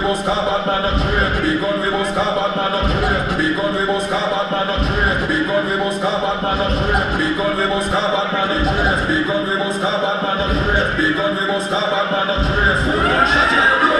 buscar bad man a trade. Big gun we buscar bad man a trade. Big gun we buscar bad man a trade. Big gun we buscar bad man a trade. Big gun we buscar bad man a trade. Big gun we buscar bad man a trade. Big gun we buscar bad man a trade. Shut your blood.